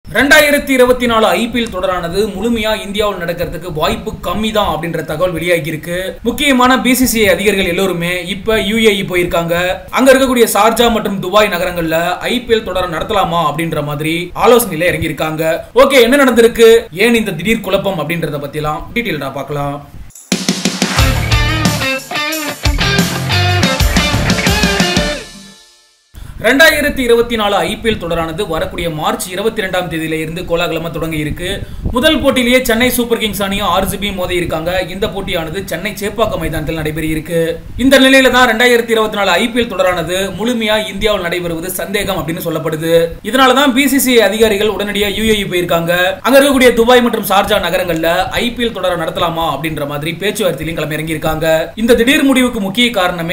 2024 IPL தொடரானது முழுமையா இந்தியாவில் நடக்கிறதுக்கு வாய்ப்பு கம்மி தான் அப்படின்ற தகவல் வெளியாகி இருக்கு. முக்கியமான பிசிசிஐ அதிகாரிகள் எல்லாருமே இப்ப யுஏஇ போயிருக்காங்க. அங்க இருக்கக்கூடிய ஷார்ஜா மற்றும் துபாய் நகரங்கள்ல ஐபிஎல் தொடர நடத்தலாமா அப்படின்ற மாதிரி ஆலோசனையில இறங்கி இருக்காங்க. ஓகே, என்ன நடந்திருக்கு, ஏன் இந்த திடீர் குழப்பம் அப்படின்றத பத்திலாம் டீடைலா பார்க்கலாம். 2024 ஐபிஎல் தொடரானது வரக்கூடிய மார்ச் 22ஆம் தேதியில இருந்து கோலாகலமா தொடங்கி இருக்கு. முதல் போட்டியிலேயே சென்னை சூப்பர் கிங்ஸ் அணியும் ஆர்சிபி மோதி இருக்காங்க. இந்த போட்டியானது சென்னை சேப்பாக்கம் மைதானத்தில் நடைபெற இருக்கு. இந்த நிலையில தான் 2024 ஐபிஎல் தொடரானது முழுமையா இந்தியாவில் நடைபெறுவது சந்தேகம் அப்படின்னு சொல்லப்படுது. இதனால தான் பிசிசிஐ அதிகாரிகள் உடனடியாக யுஏஇ போயிருக்காங்க. அங்க இருக்கக்கூடிய துபாய் மற்றும் ஷார்ஜா நகரங்கள்ல ஐபிஎல் தொடர நடத்தலாமா அப்படின்ற மாதிரி பேச்சுவார்த்தையிலும் கிளம்பி இறங்கி இருக்காங்க. இந்த திடீர் முடிவுக்கு முக்கிய காரணமே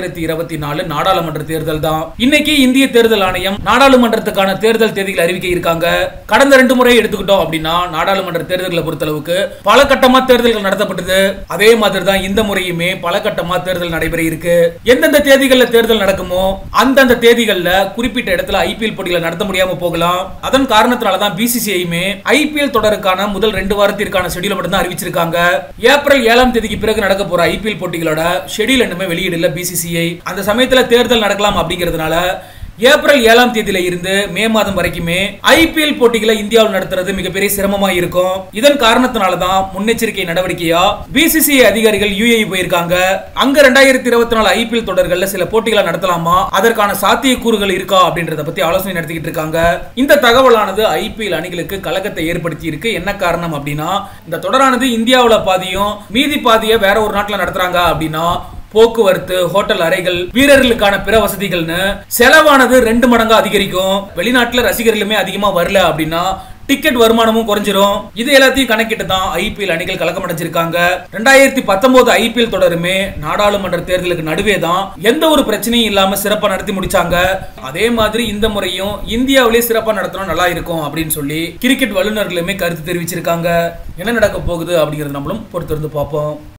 2024 நாடாளுமன்ற தேர்தல் தான். இன்னைக்கு இந்திய தேர்தல் ஆணையம் நாடாளுமன்றத்துக்கான தேர்தல் தேதிகள் அறிவிக்க இருக்காங்க. கடந்த 2 முறை எடுத்துக்கிட்டோம் அப்படின்னா நாடாளுமன்ற தேர்தல்களை பொறுத்தளவுக்கு பல கட்டமா தேர்தல்கள் நடத்தப்பட்டது. அதே மாதிரி தான் இந்த முறையுமே பல கட்டமா தேர்தல் நடைபெற இருக்கு. எந்தெந்த தேதிகள்ல தேர்தல் நடக்குமோ அந்தந்த தேதிகள்ல குறிப்பிட்ட இடத்துல ஐபிஎல் போட்டிகளை நடத்த முடியாம போகலாம். அதன் காரணத்தினால தான் பிசிசிஐயுமே ஐபிஎல் தொடருக்கான முதல் 2 வாரத்திற்கான ஷெட்யூல் மட்டும் தான் அறிவிச்சிருக்காங்க. ஏப்ரல் 7ஆம் தேதிக்கு பிறகு நடக்க போற ஐபிஎல் போட்டிகளோட ஷெட்யூல் இன்னுமே வெளியிடல பிசிசிஐ. அந்த சமயத்துல தேர்தல் நடக்கலாம் அப்படிங்கிறதுனால ஏப்ரல் 7ஆம் தேதியில இருந்து மே மாதம் வரைக்குமே ஐபிஎல் போட்டிகளை இந்தியாவில் நடத்துறது மிகப்பெரிய சிரமமா இருக்கும். இதன் காரணத்தினால தான் முன்னெச்சரிக்கை நடவடிக்கையா பிசிசிஐ அதிகாரிகள் யுஏஇ போயிருக்காங்க. அங்க 2024 ஐபிஎல் தொடர்கள்ல சில போட்டிகளை நடத்தலாமா, அதற்கான சாத்தியக்கூறுகள் இருக்கா அப்படின்றத பத்தி ஆலோசனை நடத்திக்கிட்டு இருக்காங்க. இந்த தகவலானது ஐபிஎல் அணிகளுக்கு கலக்கத்தை ஏற்படுத்தி இருக்கு. என்ன காரணம் அப்படின்னா, இந்த தொடரானது இந்தியாவுல பாதியும் மீதி பாதியை வேற ஒரு நாட்டுல நடத்துறாங்க அப்படின்னா போக்குவரத்து, ஹோட்டல் அறைகள், வீரர்களுக்கான பிற வசதிகள்னு செலவானது 2 மடங்கா அதிகரிக்கும். வெளிநாட்டுல ரசிகர்களுமே அதிகமா வரல அப்படின்னா டிக்கெட் வருமானமும் குறைஞ்சிரும். இது எல்லாத்தையும் கணக்கிட்டு தான் ஐபிஎல் அணிகள் கலக்கம் அடைஞ்சிருக்காங்க. 2019 ஐபிஎல் தொடருமே நாடாளுமன்ற தேர்தலுக்கு நடுவே தான் எந்த ஒரு பிரச்சனையும் இல்லாம சிறப்பா நடத்தி முடிச்சாங்க. அதே மாதிரி இந்த முறையும் இந்தியாவிலேயே சிறப்பா நடத்தணும், நல்லா இருக்கும் அப்படின்னு சொல்லி கிரிக்கெட் வல்லுநர்களுமே கருத்து தெரிவிச்சிருக்காங்க. என்ன நடக்க போகுது அப்படிங்கறது நம்மளும் பொறுத்திருந்து பார்ப்போம்.